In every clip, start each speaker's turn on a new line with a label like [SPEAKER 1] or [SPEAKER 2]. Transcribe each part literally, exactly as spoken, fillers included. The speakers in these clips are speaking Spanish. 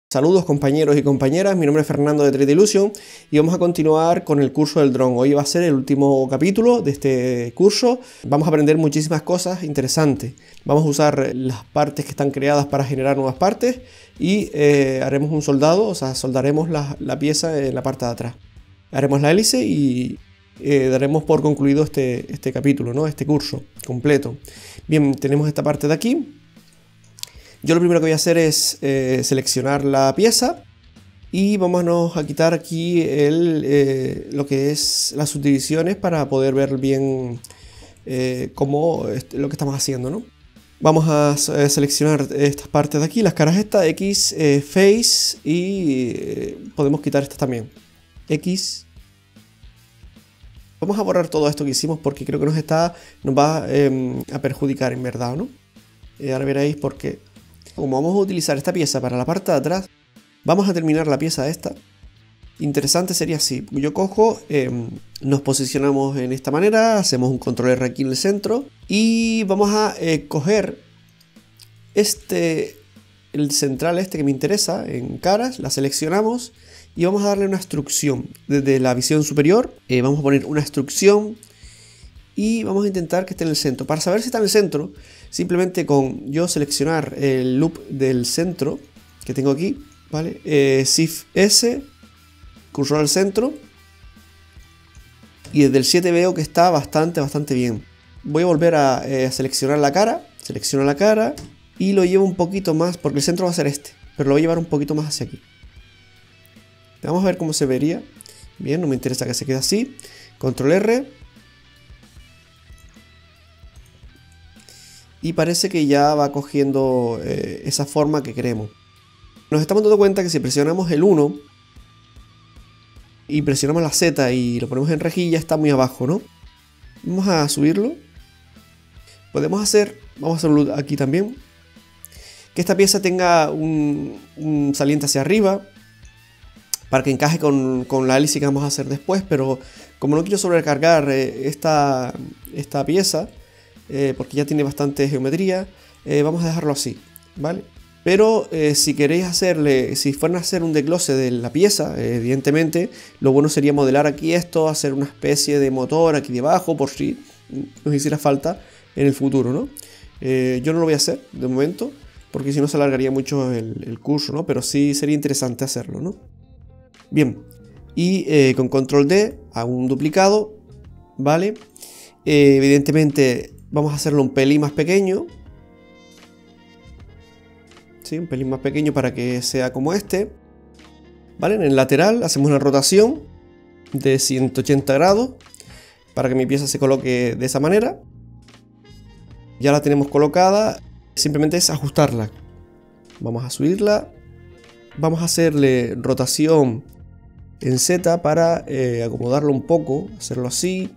[SPEAKER 1] Saludos compañeros y compañeras, mi nombre es Fernando de tres D Illusion y vamos a continuar con el curso del dron. Hoy va a ser el último capítulo de este curso. Vamos a aprender muchísimas cosas interesantes. Vamos a usar las partes que están creadas para generar nuevas partes y eh, haremos un soldado, o sea, soldaremos la, la pieza en la parte de atrás. Haremos la hélice y eh, daremos por concluido este, este capítulo, ¿no? Este curso completo. Bien, tenemos esta parte de aquí. Yo lo primero que voy a hacer es eh, seleccionar la pieza y vámonos a quitar aquí el, eh, lo que es las subdivisiones para poder ver bien eh, cómo es lo que estamos haciendo, ¿no? Vamos a eh, seleccionar estas partes de aquí, las caras estas, X, eh, Face y eh, podemos quitar estas también. X. Vamos a borrar todo esto que hicimos porque creo que nos, está, nos va eh, a perjudicar en verdad, ¿no? Eh, ahora veréis por qué. Como vamos a utilizar esta pieza para la parte de atrás, vamos a terminar la pieza esta. Interesante sería así. Yo cojo, eh, nos posicionamos en esta manera, hacemos un control R aquí en el centro y vamos a eh, coger este, el central este que me interesa en caras, la seleccionamos y vamos a darle una extrusión. Desde la visión superior eh, vamos a poner una extrusión y vamos a intentar que esté en el centro. Para saber si está en el centro, simplemente con yo seleccionar el loop del centro que tengo aquí, ¿vale? Eh, Shift S, cursor al centro. Y desde el siete veo que está bastante, bastante bien. Voy a volver a eh, seleccionar la cara. Selecciono la cara y lo llevo un poquito más, porque el centro va a ser este. Pero lo voy a llevar un poquito más hacia aquí. Vamos a ver cómo se vería. Bien, no me interesa que se quede así. Control R. Y parece que ya va cogiendo eh, esa forma que queremos. Nos estamos dando cuenta que si presionamos el uno y presionamos la Z y lo ponemos en rejilla, está muy abajo, ¿no? Vamos a subirlo. Podemos hacer, vamos a hacerlo aquí también, que esta pieza tenga un, un saliente hacia arriba para que encaje con, con la hélice que vamos a hacer después, pero como no quiero sobrecargar eh, esta, esta pieza, Eh, porque ya tiene bastante geometría, eh, vamos a dejarlo así, ¿vale? Pero eh, si queréis hacerle, si fueran a hacer un desglose de la pieza, eh, evidentemente lo bueno sería modelar aquí esto, hacer una especie de motor aquí debajo por si nos hiciera falta en el futuro, ¿no? Eh, yo no lo voy a hacer de momento porque si no se alargaría mucho el, el curso, ¿no? Pero sí sería interesante hacerlo, ¿no? Bien, y eh, con control D hago un duplicado, ¿vale? Eh, evidentemente vamos a hacerlo un pelín más pequeño. ¿Sí? Un pelín más pequeño para que sea como este. ¿Vale? En el lateral hacemos una rotación de ciento ochenta grados para que mi pieza se coloque de esa manera. Ya la tenemos colocada. Simplemente es ajustarla. Vamos a subirla. Vamos a hacerle rotación en Z para eh, acomodarlo un poco. Hacerlo así.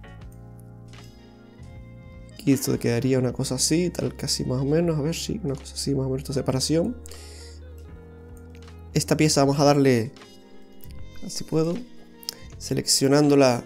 [SPEAKER 1] Y esto quedaría una cosa así, tal casi más o menos, a ver si, sí, una cosa así más o menos, esta separación. Esta pieza vamos a darle, así puedo, seleccionándola.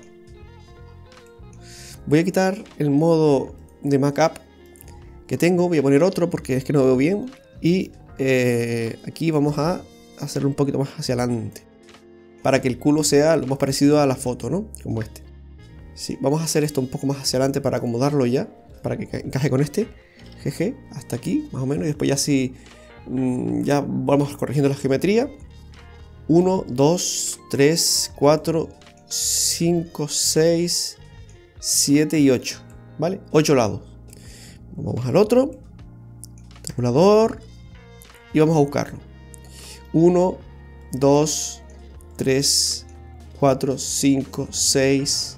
[SPEAKER 1] Voy a quitar el modo de Mockup que tengo, voy a poner otro porque es que no veo bien. Y eh, aquí vamos a hacerlo un poquito más hacia adelante, para que el culo sea lo más parecido a la foto, ¿no? Como este. Sí, vamos a hacer esto un poco más hacia adelante para acomodarlo ya, para que encaje con este. Jeje, hasta aquí, más o menos. Y después ya sí, mmm, ya vamos corrigiendo la geometría. uno, dos, tres, cuatro, cinco, seis, siete y ocho. ¿Vale? ocho lados. Vamos al otro. Tabulador. Y vamos a buscarlo. uno, dos, tres, cuatro, cinco, seis,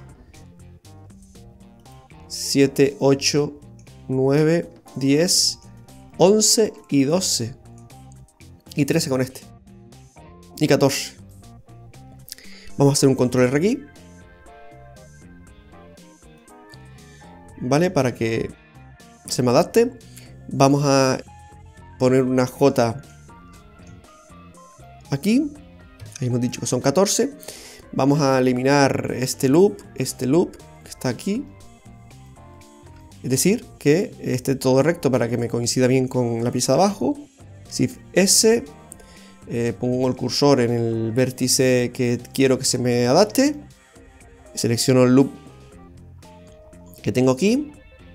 [SPEAKER 1] siete, ocho, nueve, diez, once y doce. Y trece con este. Y catorce. Vamos a hacer un control R aquí. ¿Vale? Para que se me adapte. Vamos a poner una J aquí. Ahí hemos dicho que son catorce. Vamos a eliminar este loop, este loop que está aquí. Es decir, que esté todo recto para que me coincida bien con la pieza de abajo. Shift S. eh, pongo el cursor en el vértice que quiero que se me adapte, selecciono el loop que tengo aquí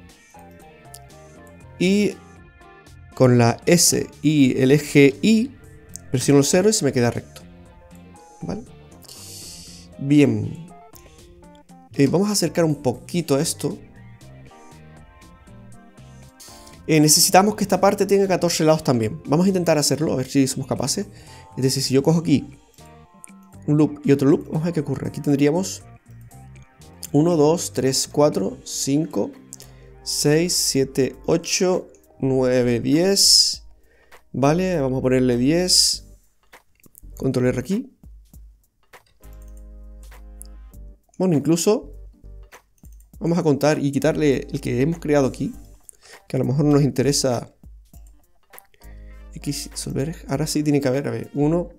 [SPEAKER 1] y con la S y el eje Y presiono el cero y se me queda recto. ¿Vale? Bien, eh, vamos a acercar un poquito esto. Eh, necesitamos que esta parte tenga catorce lados también. Vamos a intentar hacerlo, a ver si somos capaces. Es decir, si yo cojo aquí un loop y otro loop, vamos a ver qué ocurre. Aquí tendríamos uno, dos, tres, cuatro, cinco, seis, siete, ocho, nueve, diez. Vale, vamos a ponerle diez. Control R aquí. Bueno, incluso vamos a contar y quitarle el que hemos creado aquí, que a lo mejor nos interesa. X resolver. Ahora sí tiene que haber, a ver, uno,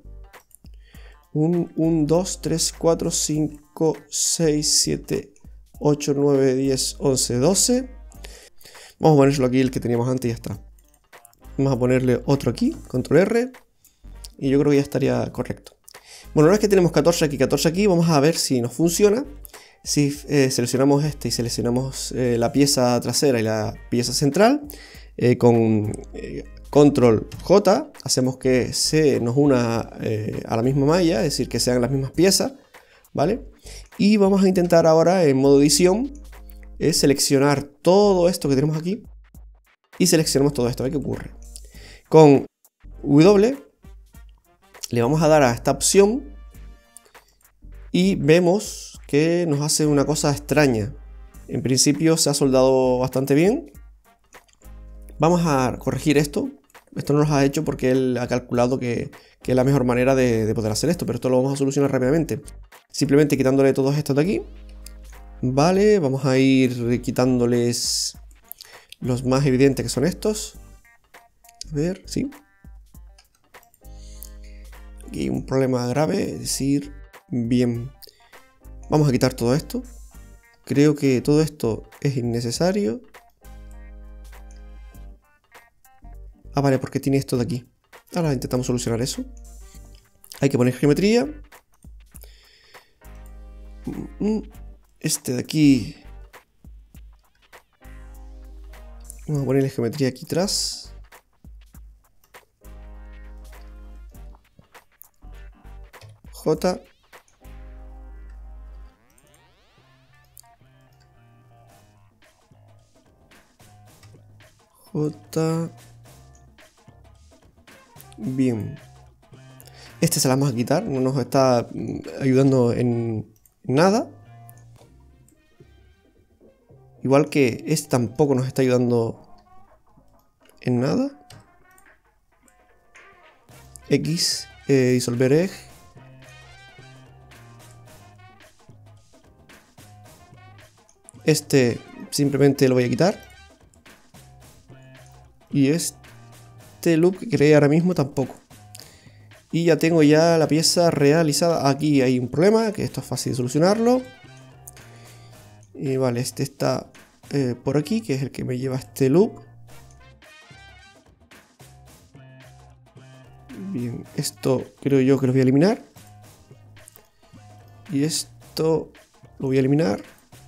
[SPEAKER 1] uno, dos, tres, cuatro, cinco, seis, siete, ocho, nueve, diez, once, doce. Vamos a ponerlo aquí, el que teníamos antes y ya está. Vamos a ponerle otro aquí, control R, y yo creo que ya estaría correcto. Bueno, una vez que tenemos catorce aquí, catorce aquí, vamos a ver si nos funciona. Si eh, seleccionamos este y seleccionamos eh, la pieza trasera y la pieza central, eh, con eh, control J hacemos que se nos una eh, a la misma malla, es decir, que sean las mismas piezas, ¿vale? Y vamos a intentar ahora en modo edición eh, seleccionar todo esto que tenemos aquí y seleccionamos todo esto, a ver qué ocurre. Con W le vamos a dar a esta opción y vemos que nos hace una cosa extraña. En principio se ha soldado bastante bien. Vamos a corregir esto. Esto no nos ha hecho porque él ha calculado que, que es la mejor manera de, de poder hacer esto, pero esto lo vamos a solucionar rápidamente. Simplemente quitándole todos estos de aquí. Vale, vamos a ir quitándoles los más evidentes que son estos. A ver, sí. Aquí hay un problema grave, es decir, bien. Vamos a quitar todo esto. Creo que todo esto es innecesario. Ah, vale, porque tiene esto de aquí. Ahora intentamos solucionar eso. Hay que poner geometría. Este de aquí. Vamos a ponerle geometría aquí atrás. J. J. Bien. Este se la vamos a quitar, no nos está ayudando en nada. Igual que este tampoco nos está ayudando en nada. X, eh, disolver eje. Este simplemente lo voy a quitar. Y este loop que creé ahora mismo tampoco. Y ya tengo ya la pieza realizada. Aquí hay un problema, que esto es fácil de solucionarlo. Y vale, este está eh, por aquí, que es el que me lleva a este loop. Bien, esto creo yo que lo voy a eliminar. Y esto lo voy a eliminar.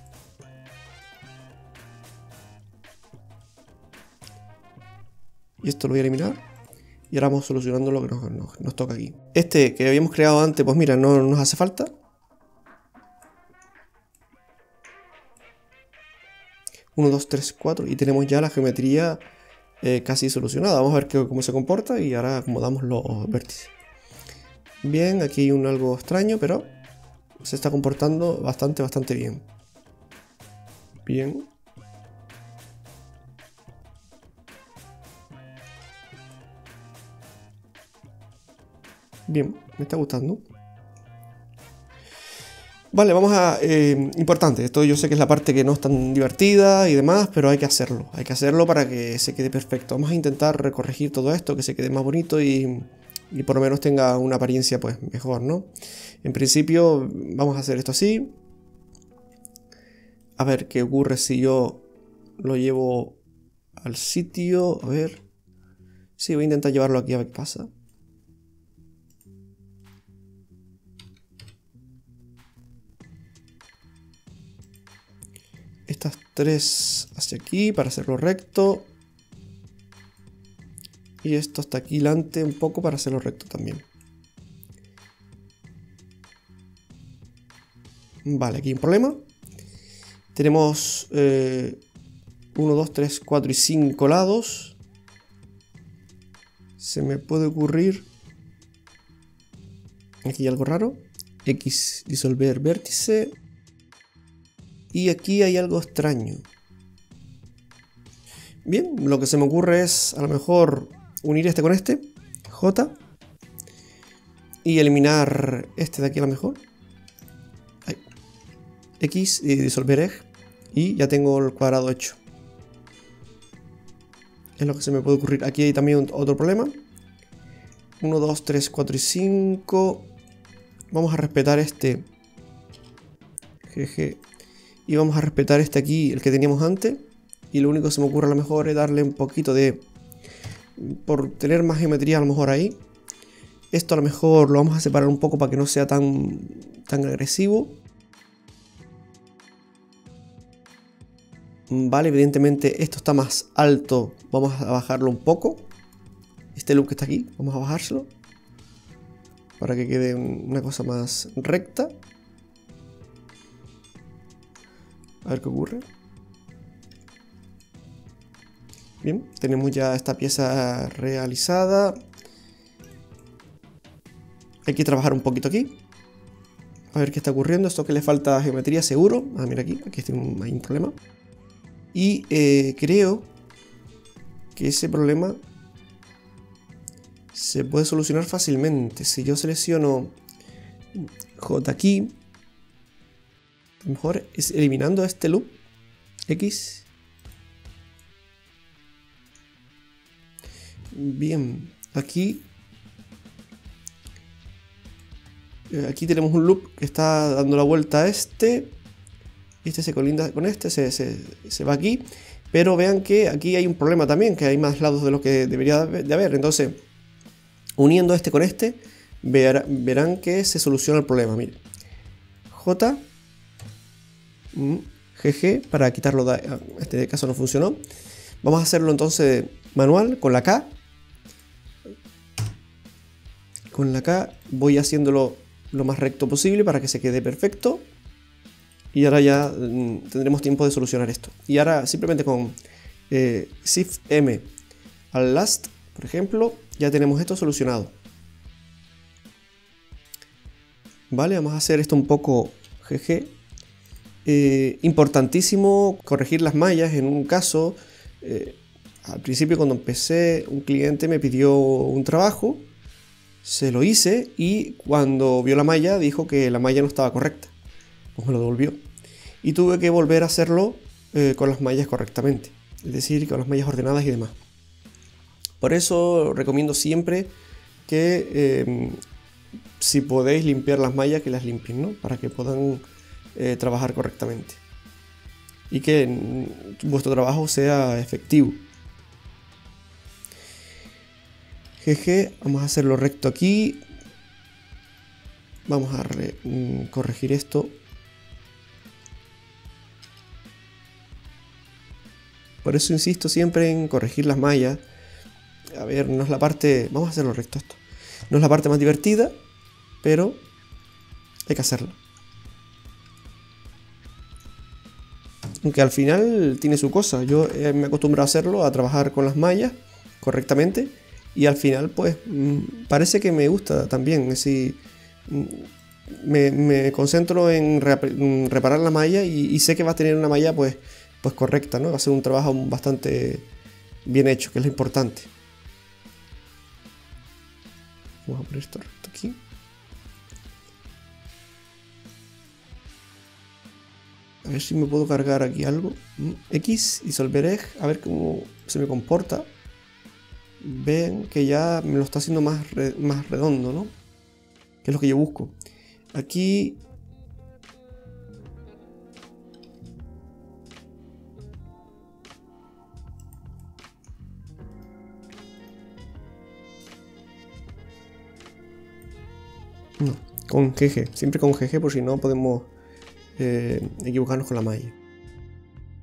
[SPEAKER 1] Y esto lo voy a eliminar. Y ahora vamos solucionando lo que nos, nos, nos toca aquí. Este que habíamos creado antes, pues mira, no nos hace falta. uno, dos, tres, cuatro. Y tenemos ya la geometría eh, casi solucionada. Vamos a ver qué, cómo se comporta y ahora acomodamos los vértices. Bien, aquí hay un algo extraño, pero se está comportando bastante, bastante bien. Bien. Bien, me está gustando. Vale, vamos a... Eh, importante, esto yo sé que es la parte que no es tan divertida y demás, pero hay que hacerlo. Hay que hacerlo para que se quede perfecto. Vamos a intentar recorregir todo esto, que se quede más bonito y, y por lo menos tenga una apariencia pues mejor, ¿no? En principio vamos a hacer esto así. A ver qué ocurre si yo lo llevo al sitio. A ver. Sí, voy a intentar llevarlo aquí a ver qué pasa. estas tres hacia aquí para hacerlo recto. Y esto hasta aquí delante un poco para hacerlo recto también. Vale, aquí hay un problema. Tenemos eh, uno, dos, tres, cuatro y cinco lados. Se me puede ocurrir... Aquí hay algo raro. X, disolver vértice. Y aquí hay algo extraño. Bien, lo que se me ocurre es a lo mejor unir este con este. J. Y eliminar este de aquí a lo mejor. Ahí. X y disolver eg. Y ya tengo el cuadrado hecho. Es lo que se me puede ocurrir. Aquí hay también otro problema. uno, dos, tres, cuatro y cinco. Vamos a respetar este. G G. Y vamos a respetar este aquí, el que teníamos antes. Y lo único que se me ocurre a lo mejor es darle un poquito de... Por tener más geometría a lo mejor ahí. Esto a lo mejor lo vamos a separar un poco para que no sea tan, tan agresivo. Vale, evidentemente esto está más alto. Vamos a bajarlo un poco. Este loop que está aquí, vamos a bajárselo. Para que quede una cosa más recta. A ver qué ocurre. Bien, tenemos ya esta pieza realizada. Hay que trabajar un poquito aquí. A ver qué está ocurriendo. Esto que le falta geometría seguro. Ah, mira aquí, aquí hay un, hay un problema. Y eh, creo que ese problema se puede solucionar fácilmente. Si yo selecciono J aquí, a lo mejor es eliminando este loop X. Bien, aquí aquí tenemos un loop que está dando la vuelta a este. Este se colinda con este, se, se, se va aquí. Pero vean que aquí hay un problema también, que hay más lados de lo que debería de haber. Entonces, uniendo este con este, ver, verán que se soluciona el problema. Miren, J, G G, para quitarlo, de, en este caso no funcionó. Vamos a hacerlo entonces manual, con la K. Con la K voy haciéndolo lo más recto posible para que se quede perfecto. Y ahora ya mmm, tendremos tiempo de solucionar esto. Y ahora simplemente con eh, Shift M al last, por ejemplo, ya tenemos esto solucionado. Vale, vamos a hacer esto un poco G G. Eh, importantísimo corregir las mallas. En un caso, eh, al principio cuando empecé, un cliente me pidió un trabajo. Se lo hice y cuando vio la malla dijo que la malla no estaba correcta. Pues me lo devolvió. Y tuve que volver a hacerlo eh, con las mallas correctamente. Es decir, con las mallas ordenadas y demás. Por eso recomiendo siempre que eh, si podéis limpiar las mallas, que las limpien, ¿no? Para que puedan eh, trabajar correctamente. Y que mm, vuestro trabajo sea efectivo. G G, vamos a hacerlo recto aquí. Vamos a re, mm, corregir esto. Por eso insisto siempre en corregir las mallas. A ver, no es la parte... Vamos a hacerlo recto esto. No es la parte más divertida, pero hay que hacerlo. Aunque al final tiene su cosa. Yo eh, me acostumbro a hacerlo, a trabajar con las mallas correctamente. Y al final, pues, mmm, parece que me gusta también. Es decir, mmm, me, me concentro en, rep en reparar la malla y, y sé que va a tener una malla, pues... pues correcta, ¿no? Va a ser un trabajo bastante bien hecho, que es lo importante. Vamos a poner esto recto aquí. A ver si me puedo cargar aquí algo. X, disolver eg, a ver cómo se me comporta. Ven que ya me lo está haciendo más, re más redondo, ¿no? Que es lo que yo busco. Aquí... No, con G G, siempre con G G, por si no podemos eh, equivocarnos con la malla.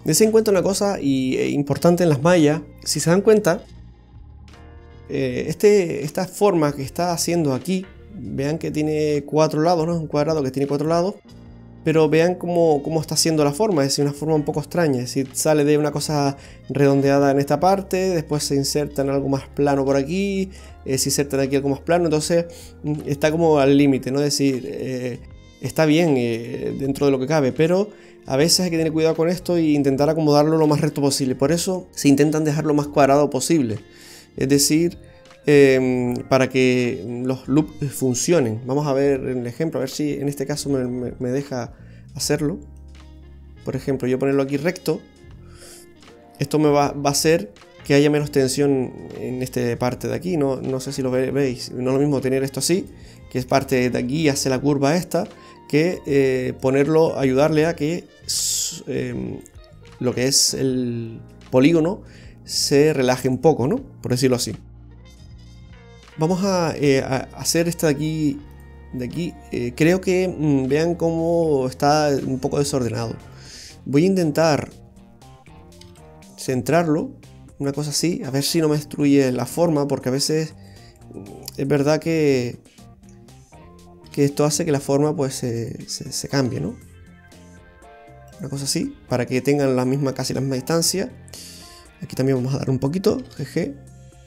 [SPEAKER 1] Desen en cuenta una cosa y, eh, importante en las mallas. Si se dan cuenta, eh, este, esta forma que está haciendo aquí, vean que tiene cuatro lados, ¿no? Es un cuadrado que tiene cuatro lados. Pero vean cómo, cómo está haciendo la forma, es decir, una forma un poco extraña. Es decir, sale de una cosa redondeada en esta parte, después se inserta en algo más plano por aquí, eh, se inserta en aquí algo más plano, entonces está como al límite, ¿no? Es decir, eh, está bien eh, dentro de lo que cabe, pero a veces hay que tener cuidado con esto e intentar acomodarlo lo más recto posible. Por eso se intentan dejar lo más cuadrado posible. Es decir, eh, para que los loops funcionen. Vamos a ver en el ejemplo, a ver si en este caso me, me, me deja hacerlo. Por ejemplo, yo ponerlo aquí recto. Esto me va, va a hacer que haya menos tensión en esta parte de aquí. No, no sé si lo ve, veis. No es lo mismo tener esto así, que es parte de aquí, hace la curva esta, que eh, ponerlo, ayudarle a que eh, lo que es el polígono se relaje un poco, ¿no? Por decirlo así. Vamos a, eh, a hacer esta de aquí. De aquí. Eh, creo que mmm, vean cómo está un poco desordenado. Voy a intentar centrarlo, una cosa así, a ver si no me destruye la forma, porque a veces es verdad que que esto hace que la forma pues se, se, se cambie, ¿no? Una cosa así, para que tengan la misma, casi la misma distancia. Aquí también vamos a dar un poquito, jeje.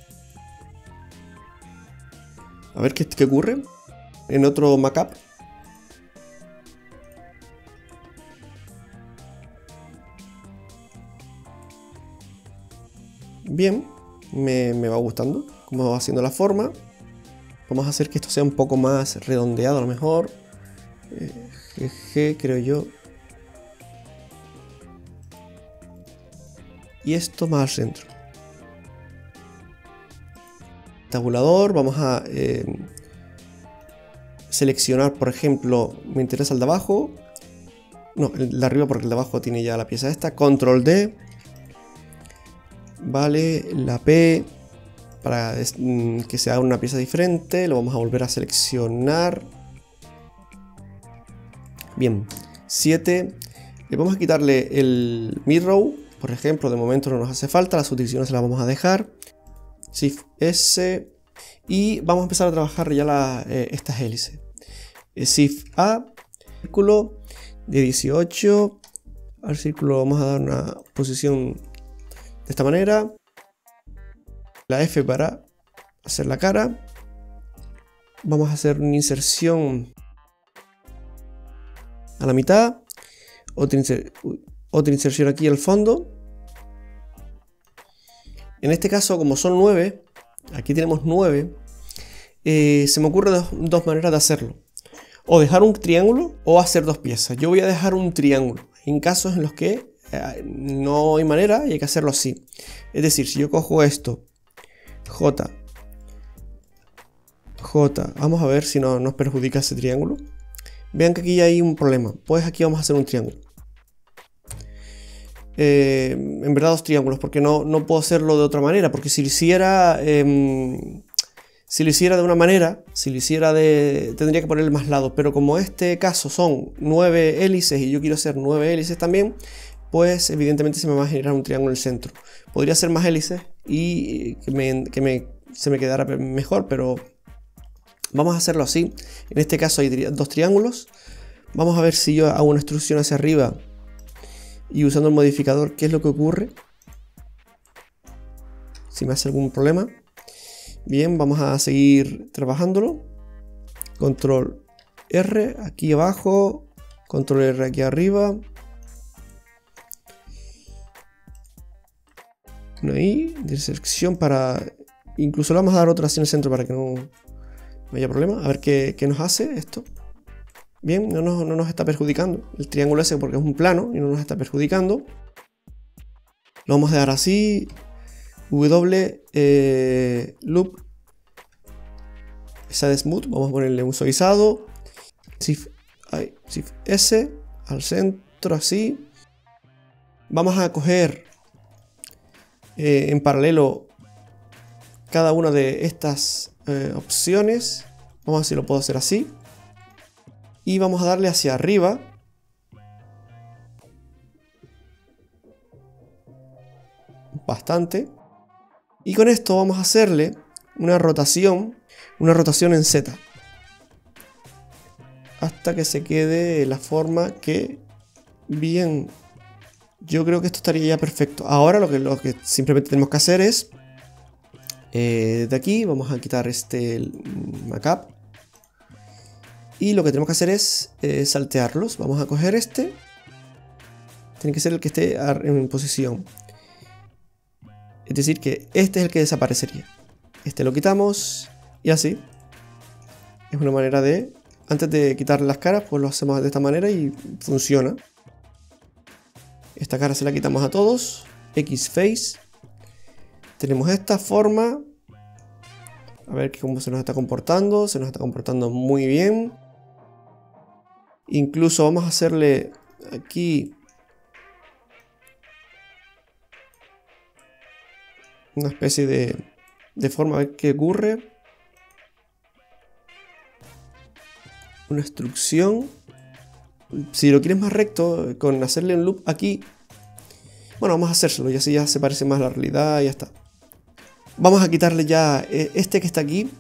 [SPEAKER 1] A ver qué, qué ocurre en otro mockup. Bien, me, me va gustando cómo va haciendo la forma. Vamos a hacer que esto sea un poco más redondeado a lo mejor. Eh, jeje, creo yo. Y esto más al centro. Tabulador, vamos a eh, seleccionar, por ejemplo, me interesa el de abajo. No, el de arriba porque el de abajo tiene ya la pieza esta. Control D. Vale, la P. Para que sea una pieza diferente, lo vamos a volver a seleccionar. Bien, siete. Le vamos a quitarle el midrow, por ejemplo, de momento no nos hace falta, las subdivisiones las vamos a dejar. Shift S. Y vamos a empezar a trabajar ya la, eh, estas hélices. Shift A, círculo de dieciocho. Al círculo vamos a dar una posición de esta manera. La F para hacer la cara. Vamos a hacer una inserción a la mitad. Otra, inser otra inserción aquí al fondo. En este caso, como son nueve, aquí tenemos nueve, eh, se me ocurren dos, dos maneras de hacerlo. O dejar un triángulo o hacer dos piezas. Yo voy a dejar un triángulo en casos en los que eh, no hay manera y hay que hacerlo así. Es decir, si yo cojo esto, J, J, vamos a ver si no nos perjudica ese triángulo. Vean que aquí hay un problema, pues aquí vamos a hacer un triángulo. Eh, en verdad dos triángulos, porque no, no puedo hacerlo de otra manera, porque si lo hiciera, eh, si lo hiciera de una manera, si lo hiciera de, tendría que ponerle más lados, pero como este caso son nueve hélices y yo quiero hacer nueve hélices también, pues evidentemente se me va a generar un triángulo en el centro. Podría ser más hélices y que, me, que me, se me quedara mejor, pero vamos a hacerlo así. En este caso hay dos triángulos. Vamos a ver si yo hago una extrusión hacia arriba y usando el modificador, ¿qué es lo que ocurre? Si me hace algún problema. Bien, vamos a seguir trabajándolo. Control R aquí abajo, Control R aquí arriba. Ahí, de selección para... Incluso le vamos a dar otra así en el centro para que no, no haya problema. A ver qué, qué nos hace esto. Bien, no nos, no nos está perjudicando el triángulo ese porque es un plano y no nos está perjudicando. Lo vamos a dejar así. W, eh, loop. Esa de smooth, vamos a ponerle un suavizado. Shift, ay, Shift S al centro así. Vamos a coger Eh, en paralelo cada una de estas eh, opciones. Vamos a ver si lo puedo hacer así. Y vamos a darle hacia arriba. bastante. Y con esto vamos a hacerle una rotación, una rotación en Z. Hasta que se quede la forma que bien. Yo creo que esto estaría ya perfecto. Ahora lo que, lo que simplemente tenemos que hacer es, eh, de aquí vamos a quitar este Macap. Y lo que tenemos que hacer es eh, saltearlos. Vamos a coger este. Tiene que ser el que esté en posición. Es decir, que este es el que desaparecería. Este lo quitamos y así. Es una manera de... Antes de quitar las caras, pues lo hacemos de esta manera y funciona. Esta cara se la quitamos a todos. X face. Tenemos esta forma. A ver cómo se nos está comportando. Se nos está comportando muy bien. Incluso vamos a hacerle aquí una especie de, de forma, a ver qué ocurre. Una instrucción. Si lo quieres más recto, con hacerle un loop aquí. Bueno, vamos a hacérselo y así ya se parece más a la realidad y ya está. Vamos a quitarle ya este que está aquí.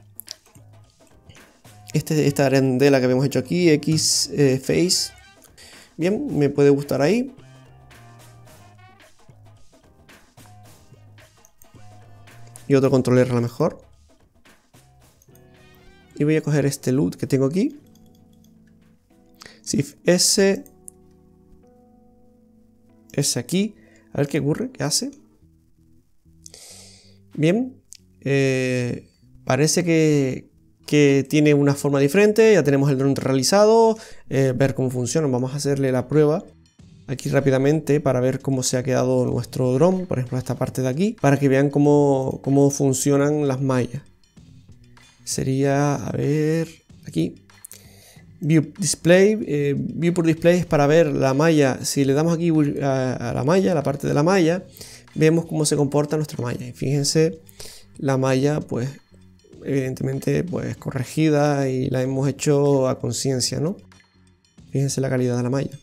[SPEAKER 1] Este, esta arandela que habíamos hecho aquí, X eh, face. Bien, me puede gustar ahí. Y otro controller a lo mejor. Y voy a coger este loot que tengo aquí. Shift S. S aquí. A ver qué ocurre, qué hace. Bien. Eh, parece que, que tiene una forma diferente. Ya tenemos el dron realizado. Eh, ver cómo funciona. Vamos a hacerle la prueba aquí rápidamente para ver cómo se ha quedado nuestro dron. Por ejemplo, esta parte de aquí. Para que vean cómo, cómo funcionan las mallas. Sería, a ver, aquí. View Display. Eh, View por Display es para ver la malla. Si le damos aquí a, a la malla, la parte de la malla, vemos cómo se comporta nuestra malla. Y fíjense, la malla, pues, evidentemente, pues, corregida y la hemos hecho a conciencia, ¿no? Fíjense la calidad de la malla.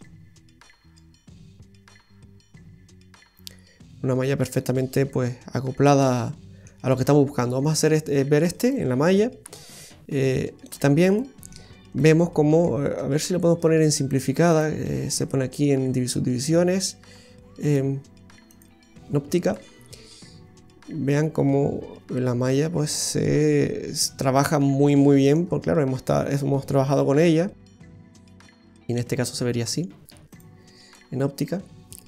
[SPEAKER 1] Una malla perfectamente, pues, acoplada a lo que estamos buscando. Vamos a hacer este, ver este en la malla. Eh, aquí también vemos cómo, a ver si lo podemos poner en simplificada. Eh, se pone aquí en subdivisiones. Eh, en óptica. Vean cómo la malla pues se trabaja muy muy bien. Porque claro, hemos, hemos trabajado con ella. Y en este caso se vería así. En óptica.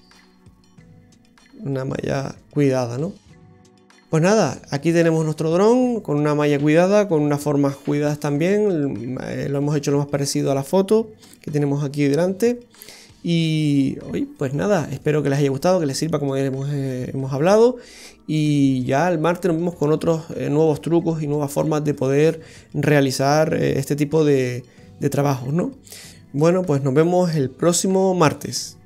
[SPEAKER 1] Una malla cuidada, ¿no? Pues nada, aquí tenemos nuestro dron con una malla cuidada, con unas formas cuidadas también. Lo hemos hecho lo más parecido a la foto que tenemos aquí delante. Y hoy, pues nada, espero que les haya gustado, que les sirva como hemos, eh, hemos hablado. Y ya el martes nos vemos con otros eh, nuevos trucos y nuevas formas de poder realizar eh, este tipo de, de trabajos, ¿no? Bueno, pues nos vemos el próximo martes.